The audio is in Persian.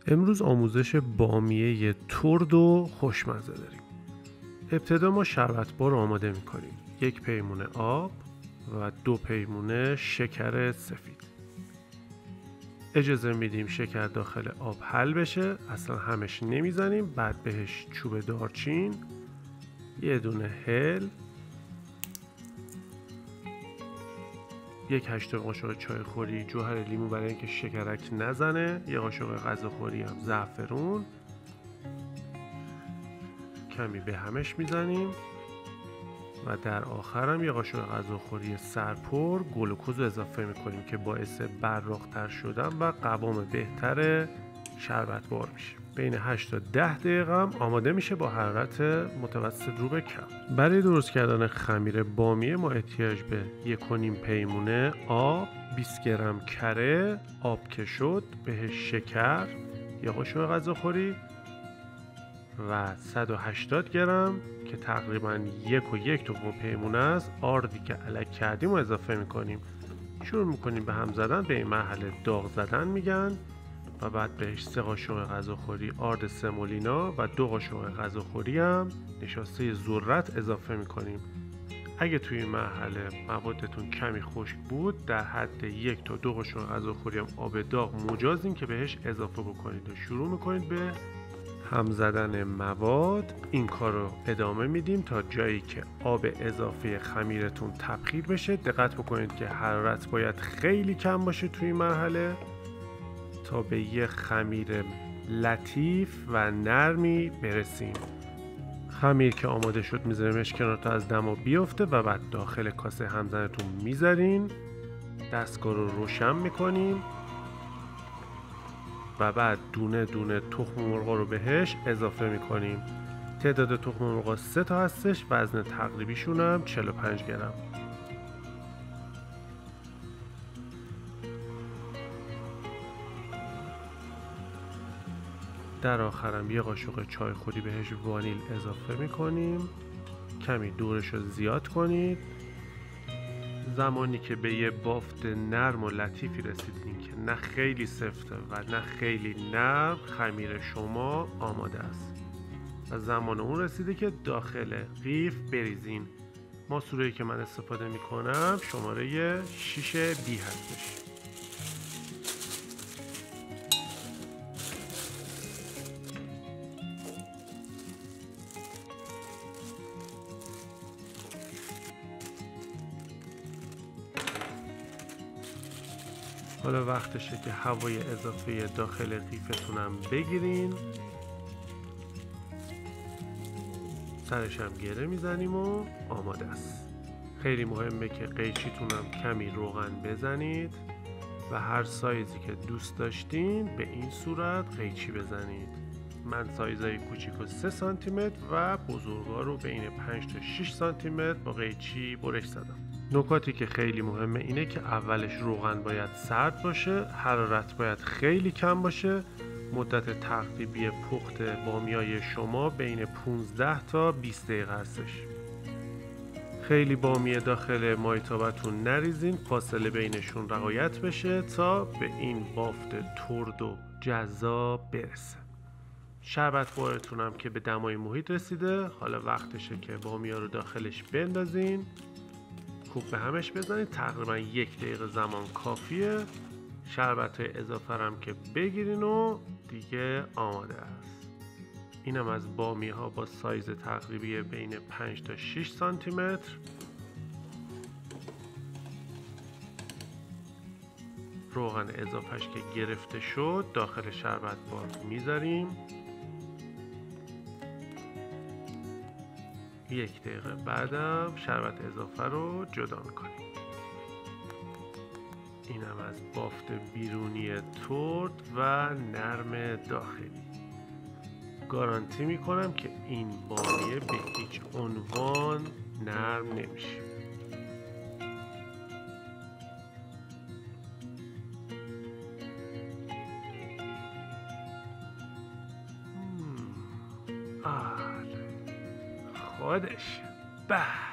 امروز آموزش بامیه ترد و خوشمزه داریم. ابتدا ما شربتبار رو آماده میکنیم. 1 پیمونه آب و 2 پیمونه شکر سفید. اجازه میدیم شکر داخل آب حل بشه، اصلا همش نمیزنیم. بعد بهش چوب دارچین، 1 دونه هل، 1 هشت قاشق چای خوری جوهر لیمو برای اینکه شکرک نزنه، 1 قاشق غذاخوری هم زعفرون، کمی به همش میزنیم و در آخر هم 1 قاشق غذاخوری سرپر گلوکوز رو اضافه میکنیم که باعث براق‌تر شدن و قوام بهتر شربتبار میشه. بین 8 تا 10 دقیقه هم آماده میشه با حرارت متوسط رو به کم. برای درست کردن خمیر بامیه ما احتیاج به 1.5 پیمونه آب، 20 گرم کره، آب که شد بهش شکر، 1 قاشق غذاخوری و 180 گرم که تقریبا 1 پیمونه است آردی که الک کردیم و اضافه میکنیم. شروع میکنیم به هم زدن. به این مرحله داغ زدن میگن و بعد بهش 3 قاشق غذاخوری آرد سمولینا و 2 قاشق غذاخوری هم نشاسته ذرت اضافه میکنیم. اگه توی این مرحله موادتون کمی خشک بود، در حد 1 تا 2 قاشق غذاخوری هم آب داغ مجازین که بهش اضافه بکنید و شروع میکنید به هم زدن مواد. این کار رو ادامه میدیم تا جایی که آب اضافه خمیرتون تبخیر بشه. دقت بکنید که حرارت باید خیلی کم باشه توی این مرحله تا به یه خمیر لطیف و نرمی برسیم. خمیر که آماده شد میذاریمش کنار تا از دما بیفته و بعد داخل کاسه همزنتون میذارین، دستگاه رو روشن میکنیم و بعد دونه دونه تخم مرغ رو بهش اضافه میکنیم. تعداد تخم مرغ 3 تا هستش، وزن تقریبیشون هم 45 گرم. در آخرم 1 قاشق چای خوری بهش وانیل اضافه میکنیم. کمی دورش رو زیاد کنید. زمانی که به یه بافت نرم و لطیفی رسیدین که نه خیلی سفته و نه خیلی نرم، خمیر شما آماده است و زمان اون رسیده که داخل قیف بریزین. ماسوره‌ای که من استفاده میکنم شماره 6B هستش. حالا وقتشه که هوای اضافه داخل قیفتونم بگیرین، سرش هم گره میزنیم و آماده است. خیلی مهمه که قیچیتونم کمی روغن بزنید و هر سایزی که دوست داشتین به این صورت قیچی بزنید. من سایزهای کوچیک و 3 سانتی متر و بزرگا رو بین 5 تا 6 سانتی متر با قیچی برش زدم. نکاتی که خیلی مهمه اینه که اولش روغن باید سرد باشه، حرارت باید خیلی کم باشه. مدت تقریبی پخت بامیای شما بین 15 تا 20 دقیقه هستش. خیلی بامیه داخل مایتابتون نریزین، فاصله بینشون رعایت بشه تا به این بافت ترد و جذاب برسه. شربت بارتون هم که به دمای محیط رسیده، حالا وقتشه که بامیه رو داخلش بندازین، خوب به همش بزنید. تقریبا 1 دقیقه زمان کافیه. شربت های اضافه هم که بگیرین و دیگه آماده است. اینم از بامیه ها با سایز تقریبی بین 5 تا 6 سانتی متر. روغن اضافهش که گرفته شد داخل شربت بار میذاریم. 1 دقیقه بعدم شربت اضافه رو جدا میکنیم. اینم از بافت بیرونی ترد و نرم داخلی. گارانتی میکنم که این بامیه به هیچ عنوان نرم نمیشه. خودش به